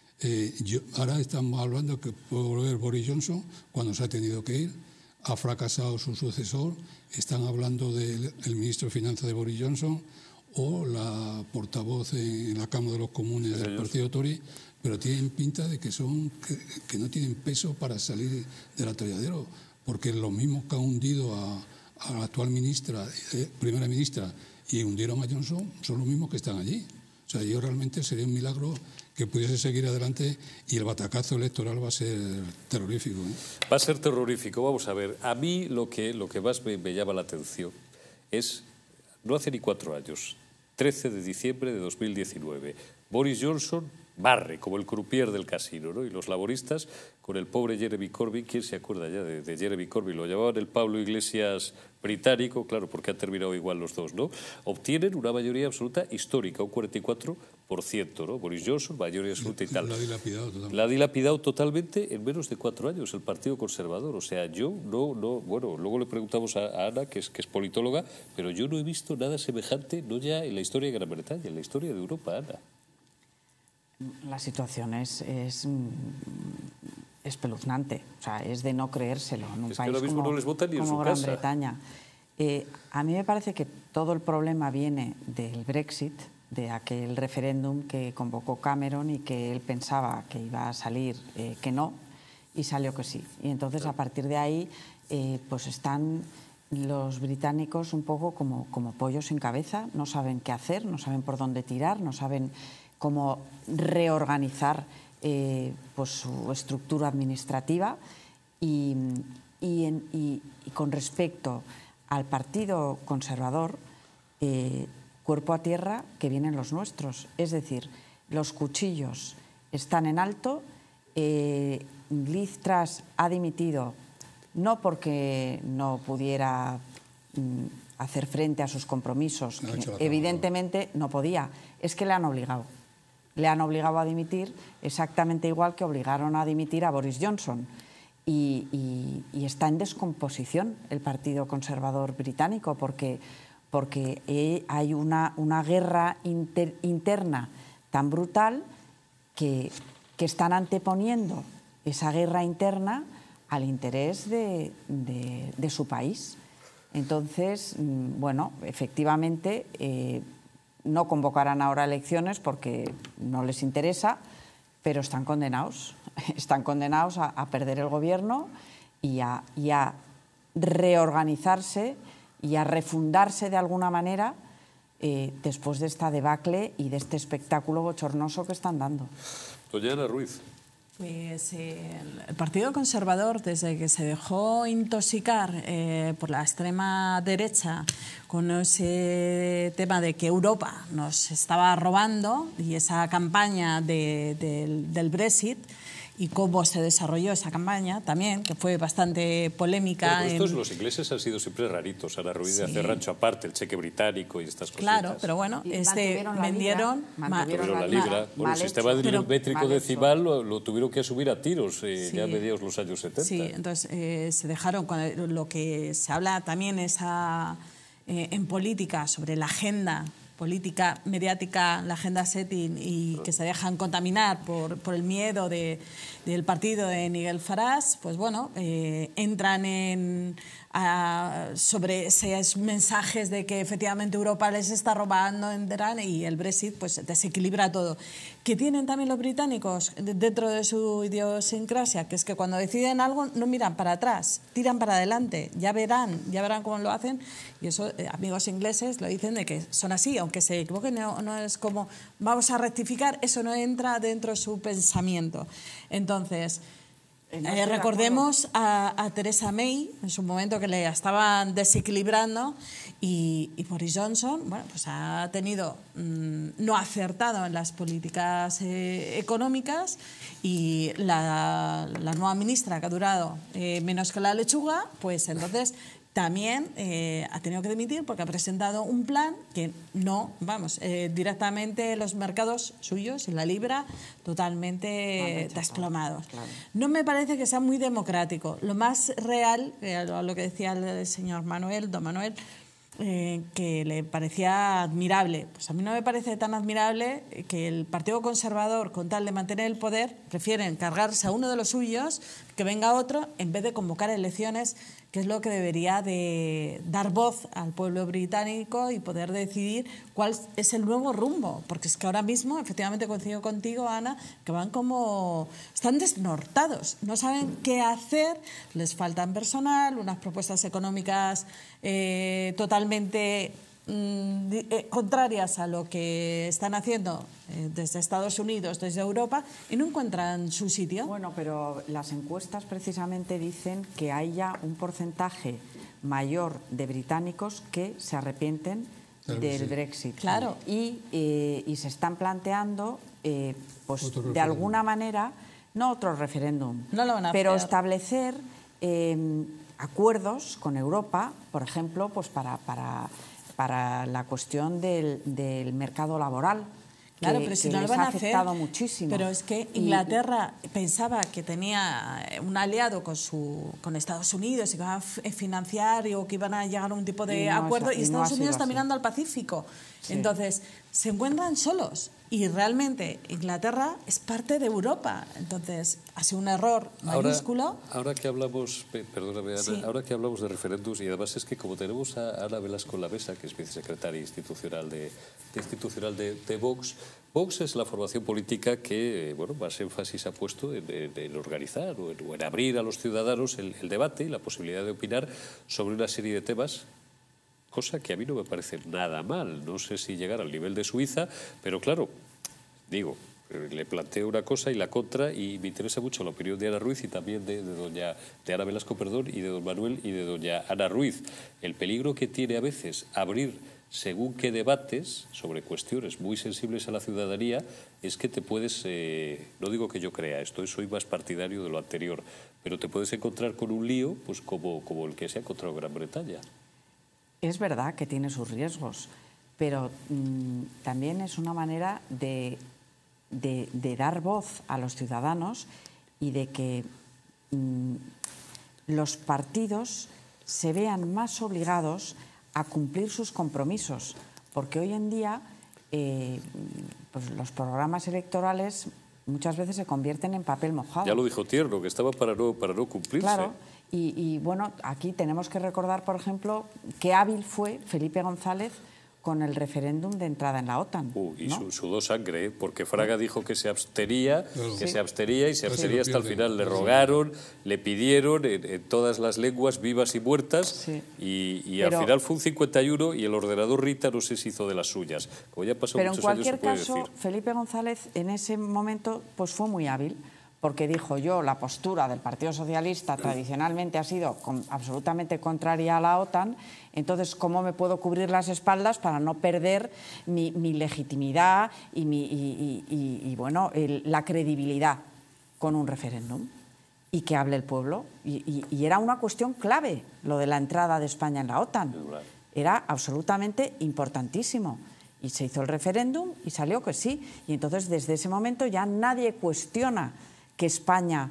Ahora estamos hablando que puede volver Boris Johnson cuando se ha tenido que ir, ha fracasado su sucesor, están hablando del ministro de Finanzas de Boris Johnson o la portavoz en la Cámara de los Comunes del partido Tory, pero tienen pinta de que no tienen peso para salir del atolladero, porque los mismos que han hundido a la actual primera ministra y hundieron a Johnson son los mismos que están allí. O sea, yo realmente sería un milagro que pudiese seguir adelante, y el batacazo electoral va a ser terrorífico, ¿eh? Va a ser terrorífico. Vamos a ver, a mí lo que más me llama la atención es, no hace ni 4 años, 13 de diciembre de 2019, Boris Johnson barre como el croupier del casino, ¿no? Y los laboristas con el pobre Jeremy Corbyn. ¿Quién se acuerda ya de Jeremy Corbyn? Lo llamaban el Pablo Iglesias británico, claro, porque han terminado igual los dos, ¿no? Obtienen una mayoría absoluta histórica, un 44%, ¿no? Boris Johnson, mayoría absoluta y tal. La ha dilapidado totalmente en menos de 4 años el Partido Conservador. O sea, yo bueno, luego le preguntamos a Ana, que es politóloga, pero yo no he visto nada semejante, no ya en la historia de Gran Bretaña, en la historia de Europa, Ana. La situación es espeluznante, o sea, es de no creérselo en un país que ahora mismo como, no les votan ni en su Gran casa. Bretaña. A mí me parece que todo el problema viene del Brexit, de aquel referéndum que convocó Cameron y que él pensaba que iba a salir que no, y salió que sí. Y entonces a partir de ahí pues están los británicos un poco como pollos sin cabeza, no saben qué hacer, no saben por dónde tirar, no saben cómo reorganizar pues su estructura administrativa, y con respecto al Partido Conservador, cuerpo a tierra que vienen los nuestros, es decir, los cuchillos están en alto. Liz Truss ha dimitido no porque no pudiera hacer frente a sus compromisos, que evidentemente no podía, es que le han obligado. Le han obligado a dimitir exactamente igual que obligaron a dimitir a Boris Johnson. Y está en descomposición el Partido Conservador británico porque hay una guerra interna tan brutal que están anteponiendo esa guerra interna al interés de su país. Entonces, bueno, efectivamente no convocarán ahora elecciones porque no les interesa, pero están condenados a perder el gobierno y a reorganizarse y a refundarse de alguna manera después de esta debacle y de este espectáculo bochornoso que están dando. Doña Ana Ruiz. Pues el Partido Conservador, desde que se dejó intoxicar por la extrema derecha con ese tema de que Europa nos estaba robando y esa campaña del Brexit, y cómo se desarrolló esa campaña también, que fue bastante polémica. Los ingleses han sido siempre raritos, Ana Ruiz, de hacer rancho aparte, el cheque británico y estas cosas. Claro, pero bueno, vendieron la libra. Bueno, el sistema métrico decimal lo tuvieron que asumir a tiros ya a mediados de los años 70. Sí, entonces se dejaron, lo que se habla también es en política sobre la agenda política mediática, la agenda setting, y que se dejan contaminar por el miedo del partido de Nigel Farage, pues bueno, entran sobre esos mensajes de que efectivamente Europa les está robando, y el Brexit pues desequilibra todo. Que tienen también los británicos dentro de su idiosincrasia, que es que cuando deciden algo no miran para atrás, tiran para adelante, ya verán cómo lo hacen, y eso amigos ingleses lo dicen de que son así, aunque se equivoquen, no es como vamos a rectificar, eso no entra dentro de su pensamiento. Entonces, recordemos a Theresa May en su momento, que le estaban desequilibrando, y Boris Johnson, bueno, pues ha tenido, no ha acertado en las políticas económicas, y la nueva ministra, que ha durado menos que la lechuga, pues entonces también ha tenido que dimitir porque ha presentado un plan que no, directamente los mercados suyos y la libra totalmente desplomados. Claro. No me parece que sea muy democrático. Lo más real, lo que decía el señor don Manuel, que le parecía admirable. Pues a mí no me parece tan admirable que el Partido Conservador, con tal de mantener el poder, prefieren cargarse a uno de los suyos, que venga otro, en vez de convocar elecciones, que es lo que debería de dar voz al pueblo británico y poder decidir cuál es el nuevo rumbo. Porque es que ahora mismo, efectivamente coincido contigo, Ana, que están desnortados, no saben qué hacer, les faltan personal, unas propuestas económicas totalmente contrarias a lo que están haciendo desde Estados Unidos, desde Europa, y no encuentran su sitio. Bueno, pero las encuestas precisamente dicen que hay ya un porcentaje mayor de británicos que se arrepienten del Brexit. Claro. Y se están planteando, pues de alguna manera, no otro referéndum, no lo van a pero hacer. Establecer acuerdos con Europa, por ejemplo, pues para la cuestión del mercado laboral. Claro, pero si no lo van a hacer, muchísimo. Pero es que Inglaterra pensaba que tenía un aliado con Estados Unidos, y que iba a financiar o que iban a llegar a un tipo de acuerdo, y Estados Unidos está mirando al Pacífico. Sí. Entonces, se encuentran solos. Y realmente Inglaterra es parte de Europa. Entonces, ha sido un error mayúsculo. Ahora que hablamos, perdóname, Ana, sí. Ahora que hablamos de referéndums, y además es que como tenemos a Ana Velasco en la mesa, que es vicesecretaria institucional de Vox, Vox es la formación política que más énfasis ha puesto en organizar o en abrir a los ciudadanos el debate y la posibilidad de opinar sobre una serie de temas, cosa que a mí no me parece nada mal. No sé si llegar al nivel de Suiza, pero claro, le planteo una cosa y la contra, y me interesa mucho la opinión de Ana Ruiz y también de Ana Velasco, y de don Manuel y de doña Ana Ruiz. El peligro que tiene a veces abrir según qué debates sobre cuestiones muy sensibles a la ciudadanía es que te puedes, no digo que yo crea esto, soy más partidario de lo anterior, pero te puedes encontrar con un lío pues como el que se ha encontrado en Gran Bretaña. Es verdad que tiene sus riesgos, pero también es una manera de dar voz a los ciudadanos y de que los partidos se vean más obligados a cumplir sus compromisos, porque hoy en día pues los programas electorales muchas veces se convierten en papel mojado. Ya lo dijo Tierno, que estaba para no cumplirse. Claro. Y bueno, aquí tenemos que recordar, por ejemplo, qué hábil fue Felipe González con el referéndum de entrada en la OTAN. Y sudó sangre, porque Fraga dijo que se abstenía, se abstenía hasta el final. Le rogaron, le pidieron en todas las lenguas vivas y muertas, y al final fue un 51, y el ordenador Rita no sé si hizo de las suyas. Como ya pasó muchos años, se puede decir. Pero en cualquier caso, Felipe González en ese momento pues fue muy hábil, porque dijo yo, la postura del Partido Socialista tradicionalmente ha sido absolutamente contraria a la OTAN, entonces ¿cómo me puedo cubrir las espaldas para no perder mi legitimidad y bueno, la credibilidad con un referéndum? Y que hable el pueblo. Y era una cuestión clave lo de la entrada de España en la OTAN. Era absolutamente importantísimo. Y se hizo el referéndum y salió que sí. Y entonces desde ese momento ya nadie cuestiona que España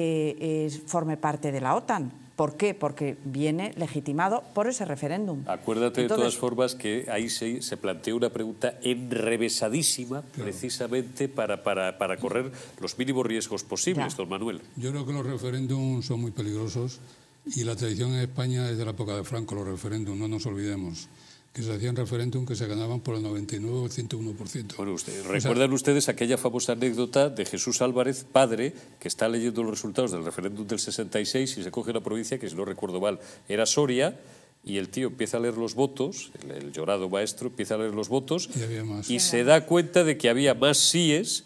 forme parte de la OTAN. ¿Por qué? Porque viene legitimado por ese referéndum. Acuérdate de todas formas que ahí se planteó una pregunta enrevesadísima, precisamente para correr los mínimos riesgos posibles, don Manuel. Yo creo que los referéndums son muy peligrosos y la tradición en España es de la época de Franco, los referéndums, no nos olvidemos. Que se hacían referéndum que se ganaban por el 99 o el 101%. Bueno, ¿recuerdan ustedes aquella famosa anécdota de Jesús Álvarez, padre, que está leyendo los resultados del referéndum del 66 y se coge una provincia que, si no recuerdo mal, era Soria, y el tío empieza a leer los votos, el llorado maestro empieza a leer los votos y se da cuenta de que había más síes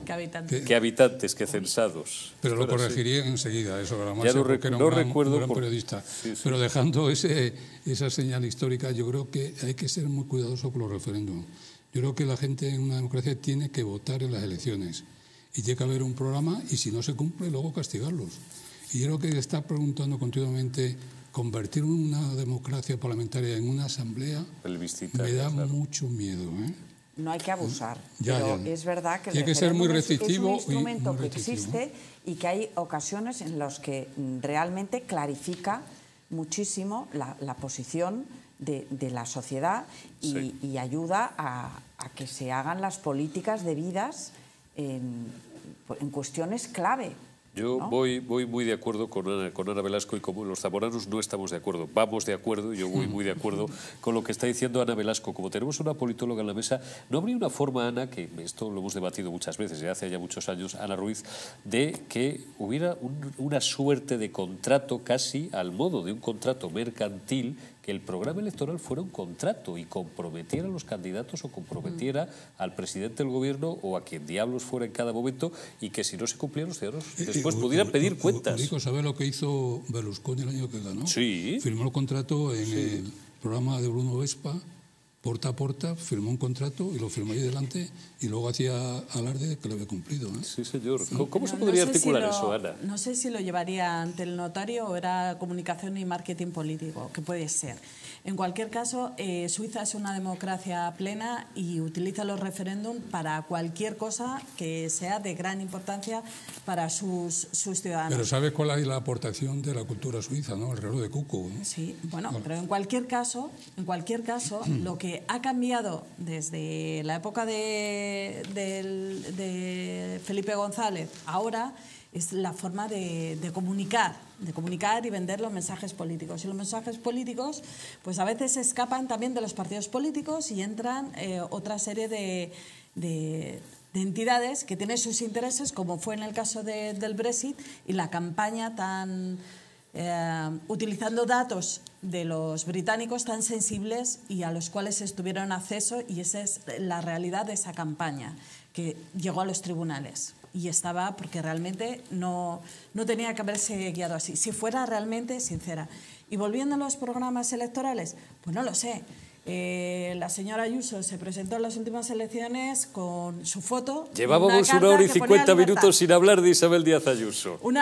que habitantes, que censados. Pero lo corregiría enseguida, eso, porque era un gran periodista. Sí. Pero dejando esa señal histórica, yo creo que hay que ser muy cuidadoso con los referéndums. Yo creo que la gente en una democracia tiene que votar en las elecciones y tiene que haber un programa y si no se cumple, luego castigarlos. Y yo creo que está preguntando continuamente convertir una democracia parlamentaria en una asamblea me da mucho miedo, ¿eh? No hay que abusar, pero es verdad que el referéndum es un instrumento que existe y que hay ocasiones en las que realmente clarifica muchísimo la posición de la sociedad y ayuda a que se hagan las políticas debidas en cuestiones clave. Yo voy muy de acuerdo con Ana Velasco, y como los zamoranos no estamos de acuerdo, vamos de acuerdo, yo voy muy de acuerdo con lo que está diciendo Ana Velasco. Como tenemos una politóloga en la mesa, ¿no habría una forma, Ana, que esto lo hemos debatido muchas veces, hace ya muchos años, Ana Ruiz, de que hubiera una suerte de contrato casi al modo de un contrato mercantil, que el programa electoral fuera un contrato y comprometiera a los candidatos o comprometiera al presidente del gobierno o a quien diablos fuera en cada momento, y que si no se cumplían los ciudadanos después pudieran pedir cuentas? ¿Sabe lo que hizo Berlusconi el año que ganó? Sí. Firmó el contrato en el programa de Bruno Vespa, porta a porta, firmó un contrato y lo firmó ahí delante y luego hacía alarde de que lo había cumplido, ¿eh? Sí, señor. Sí. ¿Cómo se podría articular eso, Ana? No sé si lo llevaría ante el notario o era comunicación y marketing político, que puede ser. En cualquier caso, Suiza es una democracia plena y utiliza los referéndums para cualquier cosa que sea de gran importancia para sus ciudadanos. Pero ¿sabes cuál es la aportación de la cultura suiza, ¿no? El reloj de cuco, ¿no? Sí, bueno, pero en cualquier caso, lo que ha cambiado desde la época de Felipe González ahora es la forma de comunicar y vender los mensajes políticos. Y los mensajes políticos, pues a veces escapan también de los partidos políticos y entran otra serie de entidades que tienen sus intereses, como fue en el caso del Brexit y la campaña tan utilizando datos de los británicos tan sensibles y a los cuales tuvieron acceso, y esa es la realidad de esa campaña que llegó a los tribunales. Y estaba porque realmente no tenía que haberse guiado así, si fuera realmente sincera. Y volviendo a los programas electorales, pues no lo sé. La señora Ayuso se presentó en las últimas elecciones con su foto. Llevábamos 1 hora y 50 minutos sin hablar de Isabel Díaz Ayuso. Un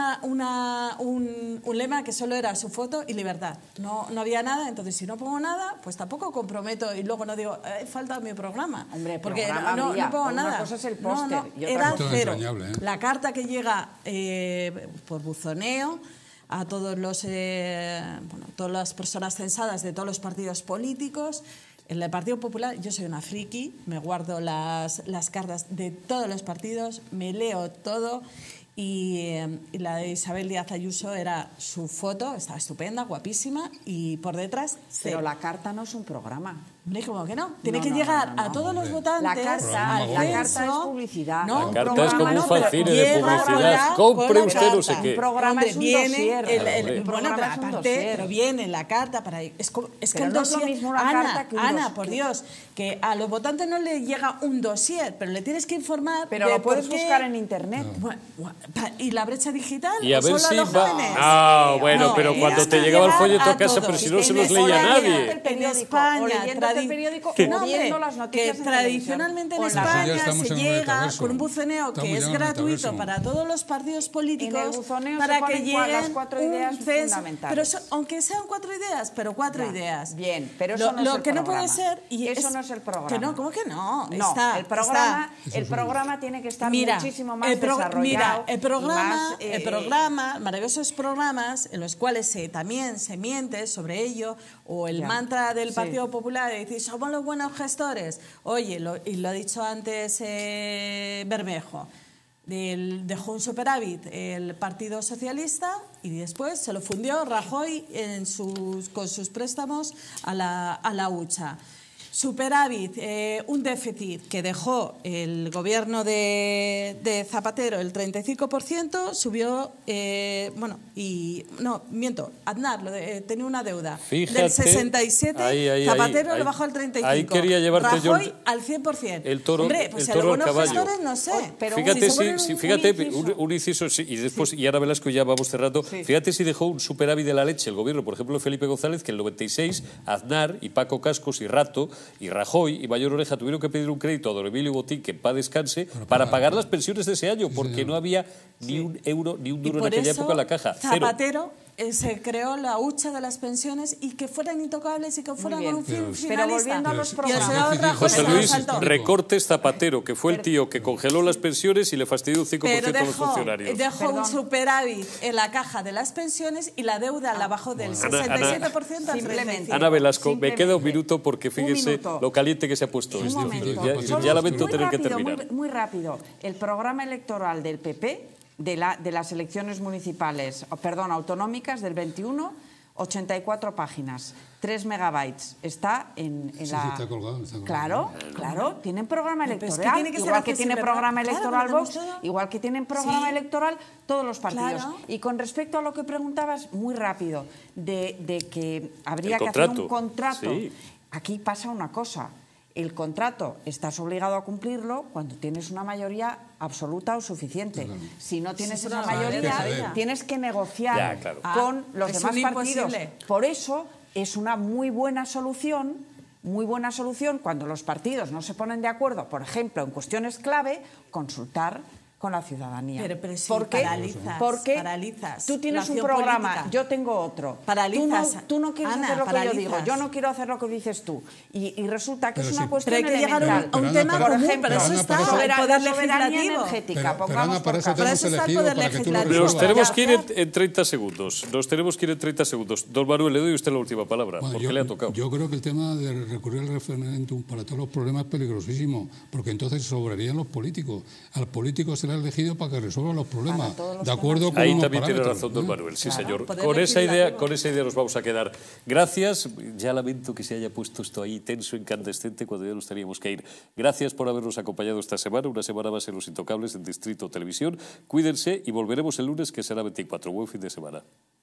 lema que solo era su foto y libertad. No había nada, entonces si no pongo nada, pues tampoco comprometo y luego no digo, falta mi programa. Hombre, porque no pongo nada. Una cosa es el póster. Era cero. La carta que llega por buzoneo a todas las personas censadas de todos los partidos políticos. En el Partido Popular, yo soy una friki, me guardo las cartas de todos los partidos, me leo todo, y la de Isabel Díaz Ayuso era su foto, estaba estupenda, guapísima, y por detrás... Pero la carta no es un programa. ¿Cómo que no? Tiene que llegar a todos los votantes. La carta es publicidad. La carta es como un fanzine de publicidad. Compre usted no sé qué. Un programa es un dossier. Pero viene la carta para... Es que el dossier... no es lo mismo una carta que un dossier. Ana, por Dios, que a los votantes no le llega un dossier, pero le tienes que informar... Pero lo puedes buscar en internet. ¿Y la brecha digital? Y a ver ¿Solo si los va... jóvenes? No, bueno, No, pero cuando hasta te llegaba el llegar folleto a a casa, todos. pero si no se En los leía España, nadie. En España, o leyendo el periódico, que o no, viendo hombre, las noticias que en tradicionalmente en televisión. Pues ya España estamos se en el llega metaverso. con un buceneo Estamos que es ya en el gratuito metaverso. para todos los partidos políticos, En el buceneo para se que ponen lleguen las 4 ideas fundamentales. Pero aunque sean 4 ideas, pero 4 Ya, ideas. bien, pero eso no es Lo el que no programa. puede ser... Eso no es el programa. Que no, ¿cómo que no? No, Está, el programa tiene que estar Mira, muchísimo más Mira, desarrollado. el y más, programa, maravillosos programas en los cuales también se miente sobre ello, o el Ya, mantra del sí. Partido Popular, de decir, somos los buenos gestores. Oye, y lo ha dicho antes Bermejo, dejó un superávit el Partido Socialista y después se lo fundió Rajoy con sus préstamos a la hucha. Superávit, un déficit que dejó el gobierno de Zapatero, el 35%, subió, Aznar tenía una deuda Fíjate, del 67%, Zapatero lo bajó al 35%. Ahí quería llevarte Rajoy yo al 100%. el toro, Hombre, pues el toro al caballo. gestores, no sé. Pero Fíjate, fíjate, un inciso, sí, y después, y ahora Velasco ya vamos cerrando. Sí. Fíjate si dejó un superávit de la leche el gobierno, por ejemplo, Felipe González, que en el 96, Aznar y Paco Cascos y Rato y Rajoy y Mayor Oreja tuvieron que pedir un crédito a don Emilio Botín, que en paz descanse, para pagar las pensiones de ese año, porque no había ni un euro, ni un duro en aquella época en la caja. Cero. Zapatero se creó la hucha de las pensiones y que fueran intocables y que fueran con un fin finalista. Pero volviendo a los Y el programas. señor Rajoy José se lo Luis, saltó. recortes Zapatero, que fue el tío que congeló las pensiones y le fastidió un 5% Pero a los funcionarios. dejó un superávit en la caja de las pensiones y la deuda la bajó del 67% al 35%. Ana Velasco, me queda un Simplemente. minuto porque fíjese lo caliente que se ha puesto Un esto. momento. Ya lamento Muy tener que rápido, terminar. Muy rápido. El programa electoral del PP, de las elecciones municipales, autonómicas del 21, 84 páginas, 3 megabytes. Está en Sí, la... está colgado, está colgado. Claro, tienen programa Pero es que electoral, tiene que ser igual que tiene accesible, programa claro, electoral lo Vox, tenemos todo. igual que tienen programa Sí. electoral todos los partidos. Claro. Y con respecto a lo que preguntabas, muy rápido, de que habría El que hacer contrato, un contrato. sí. Aquí pasa una cosa. El contrato estás obligado a cumplirlo cuando tienes una mayoría absoluta o suficiente. Si no tienes Sí, esa pero mayoría, hay que ceder. tienes que negociar Ya, claro. con los es demás un partidos. imposible. Por eso es una muy buena solución cuando los partidos no se ponen de acuerdo, por ejemplo, en cuestiones clave, consultar con la ciudadanía. Pero si ¿Por qué? paralizas, Porque tú tienes la un acción programa, política. yo tengo otro. Paralizas. Tú no quieres Ana, hacer lo que yo digo, paralizas. yo no quiero hacer lo que dices tú. Y resulta que Pero es una sí. cuestión Pero hay que llegar elemental. a un Pero tema Ana, Por común, ejemplo, pero eso Ana, está, para eso- el poder soberanía legislativo. energética, Pero pongamos Ana, para por eso caso. te hemos eso está el elegido poder para que tú lo legislativo. Nos resuelvas. tenemos que ir en 30 segundos. Nos tenemos que ir en 30 segundos. Don Manuel, le doy a usted la última palabra, Bueno, porque le ha tocado. Yo creo que el tema de recurrir al referéndum para todos los problemas es peligrosísimo, porque entonces sobrarían los políticos. Al político será elegido para que resuelva los problemas, todos los de acuerdo con Ahí unos también tiene parámetros, razón don ¿eh? Manuel, sí señor. poder Con esa legislativo. idea nos vamos a quedar. Gracias, ya lamento que se haya puesto esto ahí tenso, incandescente, cuando ya nos teníamos que ir. Gracias por habernos acompañado esta semana, una semana más en Los Intocables en Distrito Televisión. Cuídense y volveremos el lunes, que será 24. Buen fin de semana.